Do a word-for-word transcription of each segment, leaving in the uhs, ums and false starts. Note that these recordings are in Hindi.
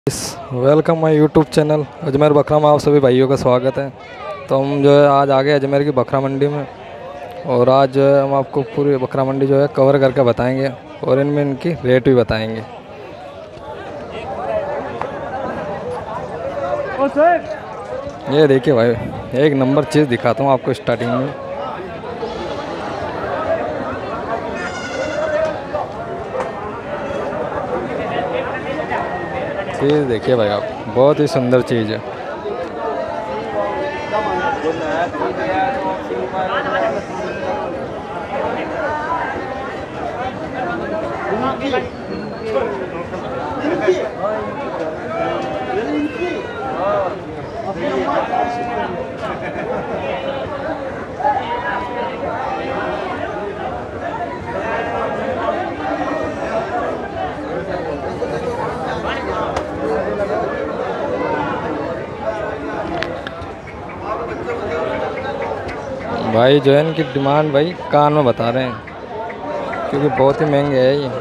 Welcome my YouTube channel Ajmer बकरा में आप सभी भाइयों का स्वागत है। तो हम जो है आज आ गए अजमेर की बकरा मंडी में और आज जो है हम आपको पूरी बकरा मंडी जो है कवर करके बताएंगे और इनमें इनकी रेट भी बताएंगे। ये देखिए भाई, एक नंबर चीज़ दिखाता हूँ आपको स्टार्टिंग में। चीज़ देखिए भाई आप, बहुत ही सुंदर चीज़ है। भाई जो है इनकी डिमांड भाई कान में बता रहे हैं क्योंकि बहुत ही महंगे है ये।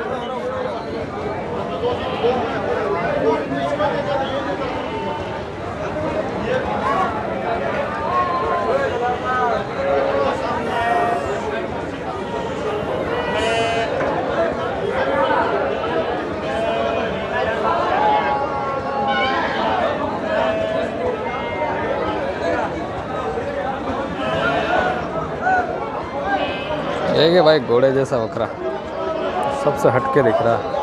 एक है भाई घोड़े जैसा बकरा, सबसे हटके दिख रहा है।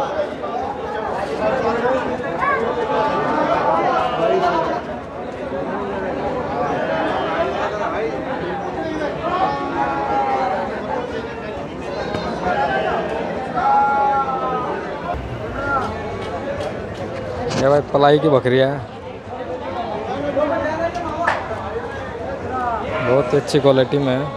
ये भाई पलाई की बकरियां है, बहुत अच्छी क्वालिटी में है।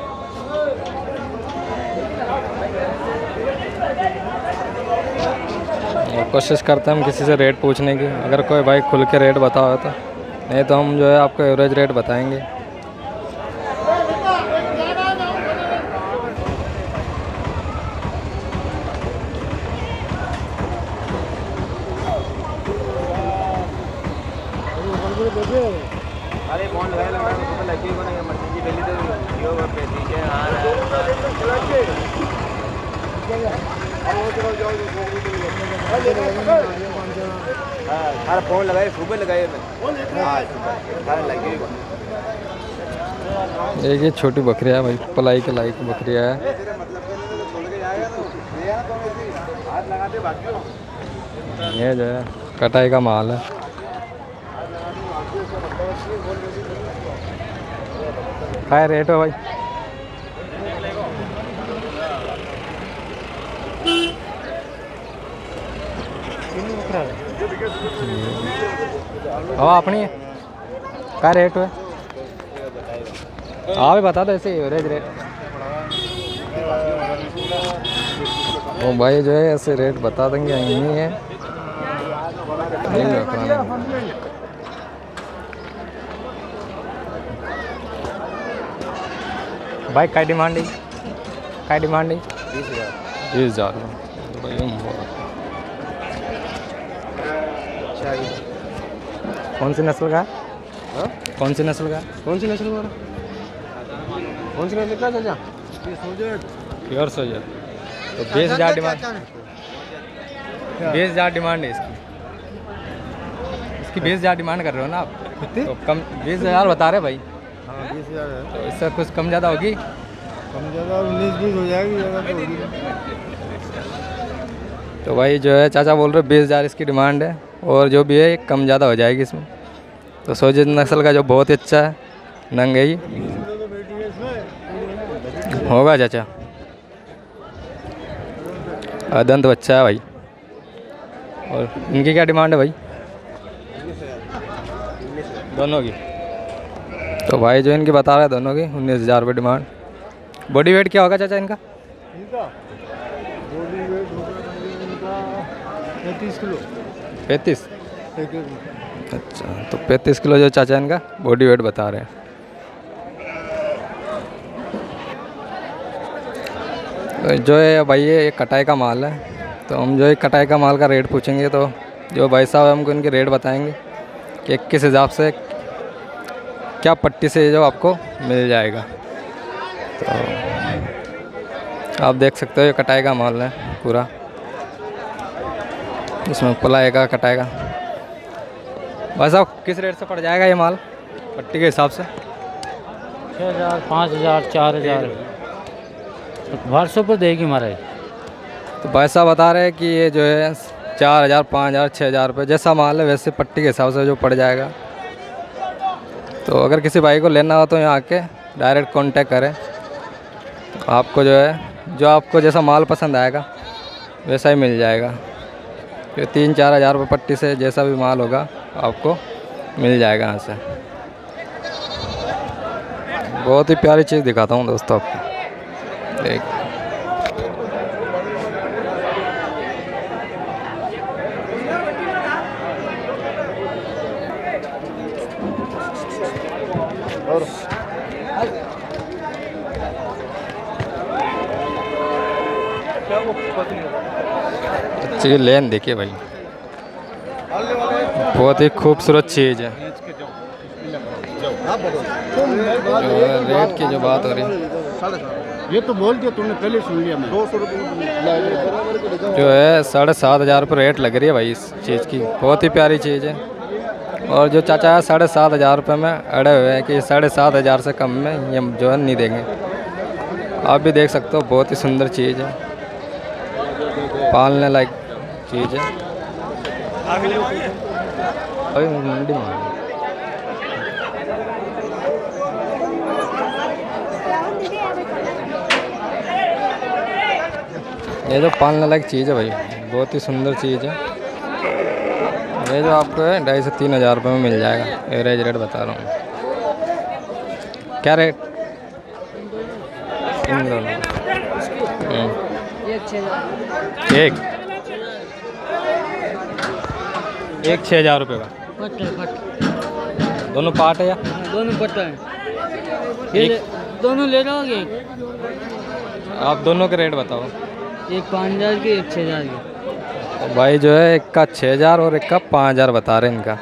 कोशिश करते हैं हम किसी से रेट पूछने की, अगर कोई भाई खुल के रेट बताओ तो, नहीं तो हम जो है आपको एवरेज रेट बताएंगे। अरे फोन लगाए लगा तो लगी को नहीं मर्जी पहले तो यो पे ठीक है। हां फोन लगाए सुबह लगाए मैं हां सुबह लगी। एक ये छोटी बकरियां है भाई, पलाई के लायक बकरियां है। ये जो है कटाई का माल है। क्या रेट है भाई? हवा अपनी है, क्या रेट है? हाँ भी बता दो ऐसे एवरेज रेट। वो भाई जो है ऐसे रेट बता देंगे, नहीं है भाई। क्या डिमांड है? क्या डिमांड है? बीस हज़ार बीस हज़ार कौन सी नस्ल का है? कौन सी नस्ल का? कौन सी नस्ल का? कौन सी नस्ल का चाचा? Pure soldier. तो बीस हज़ार डिमांड, बीस हज़ार डिमांड है इसकी। इसकी बीस हज़ार डिमांड कर रहे हो ना आप? तो कम बीस हज़ार बता रहे भाई। हाँ बीस हज़ार है। तो इससे कुछ कम ज़्यादा होगी? कम ज़्यादा उन्नीस बीस हो जाएगी, ज़्यादा तो होगी। तो भाई जो है चाचा बोल रहे बीस हज़ार इसकी डिमांड है और जो भी है कम ज़्यादा हो जाएगी इसमें। तो सोजर नस्ल का जो बहुत ही अच्छा है नंग है ये होगा चाचा। अदंत बच्चा है भाई। और इनकी क्या डिमांड है भाई? दोनों की? तो भाई जो इनकी बता रहा है दोनों की उन्नीस हज़ार रुपये डिमांड। बॉडी वेट क्या होगा चाचा इनका? बॉडी वेट होगा पैंतीस किलो। पैंतीस? अच्छा, तो पैंतीस किलो जो चाचा इनका बॉडी वेट बता रहे हैं। जो है भाई ये कटाई का माल है, तो हम जो है कटाई का माल का रेट पूछेंगे तो जो भाई साहब हमको इनके रेट बताएंगे कि किस हिसाब से क्या पट्टी से जो आपको मिल जाएगा। तो आप देख सकते हो ये कटाई का माल है पूरा, इसमें पलाई का कटाई का। भाई साहब किस रेट से पड़ जाएगा ये माल पट्टी के हिसाब से? छः हज़ार पाँच हज़ार चार हज़ार व्हाट्सएप पर देगी महाराज। तो भाई साहब बता रहे हैं कि ये जो है चार हज़ार पाँच हज़ार छः हज़ार रुपये जैसा माल है वैसे पट्टी के हिसाब से जो पड़ जाएगा। तो अगर किसी भाई को लेना हो तो यहाँ आके डायरेक्ट कांटेक्ट करें, आपको जो है जो आपको जैसा माल पसंद आएगा वैसा ही मिल जाएगा। तो तीन चार हज़ार रुपये पट्टी से जैसा भी माल होगा आपको मिल जाएगा यहाँ से। बहुत ही प्यारी चीज़ दिखाता हूँ दोस्तों आपको, देख अच्छी लेन देखिए भाई, बहुत ही खूबसूरत चीज़ है। रेट की जो बात हो रही है, ये तो बोल दिया तुमने, पहले सुन लिया मैं। दो सौ रुपये जो है साढ़े सात हज़ार रुपये रेट लग रही है भाई इस चीज़ की, बहुत ही प्यारी चीज़ है। और जो चाचा है साढ़े सात हज़ार रुपये में अड़े हुए हैं कि साढ़े सात हज़ार से कम में ये जो है नहीं देंगे। आप भी देख सकते हो, बहुत ही सुंदर चीज़ है, पालने लायक चीज़ है। अभी मंडी में ये जो पालने लायक चीज़ है भाई, बहुत ही सुंदर चीज़ है। ये जो आपको है ढाई से तीन हज़ार रुपये में मिल जाएगा, एवरेज रेट बता रहा हूँ। क्या रेट इन दोनों? एक एक छः हज़ार रुपये का पट है, पट दोनों पार्ट है या दोनों पट है। ये एक- ले, दोनों ले जाओगे? आप दोनों के रेट बताओ। एक पाँच हज़ार की, एक छः हज़ार की। तो भाई जो है एक का छः हज़ार और एक का पाँच हज़ार बता रहे हैं इनका।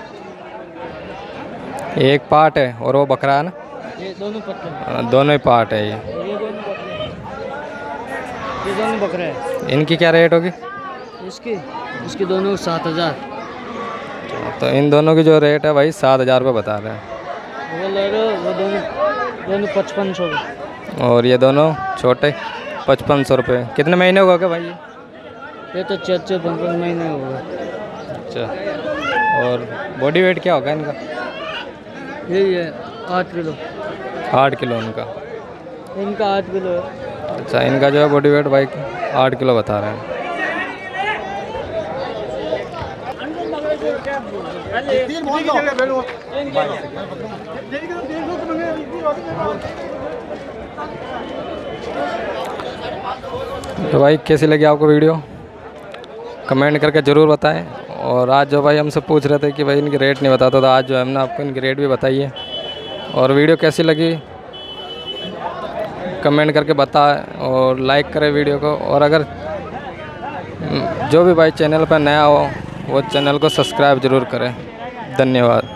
एक पार्ट है और वो बकरा है ना, ये दोनों पट है, हाँ, दोनों ही पार्ट है ये। ये दोनों बकरे हैं, ये दोनों बकरे हैं। इनकी क्या रेट होगी? इसकी इसकी दोनों सात हज़ार। तो इन दोनों की जो रेट है भाई सात हज़ार रुपये बता रहे हैं। वो ले रहे हो, वो दोनों दोनों पचपन सौ के। और ये दोनों छोटे पचपन सौ रुपये। कितने महीने होगा क्या भाई ये? ये तो चार चार पाँच पाँच महीने हो गए। अच्छा, और बॉडी वेट क्या होगा इनका? यही है आठ किलो, आठ किलो इनका। इनका आठ किलो है। अच्छा, इनका जो है बॉडी वेट भाई आठ किलो बता रहे हैं। तो भाई कैसी लगी आपको वीडियो, कमेंट करके ज़रूर बताएं। और आज जो भाई हमसे पूछ रहे थे कि भाई इनके रेट नहीं बताता, तो आज जो हमने आपको इनके रेट भी बताइए। और वीडियो कैसी लगी कमेंट करके बताएं और लाइक करें वीडियो को। और अगर जो भी भाई चैनल पर नया हो वो चैनल को सब्सक्राइब ज़रूर करें। धन्यवाद।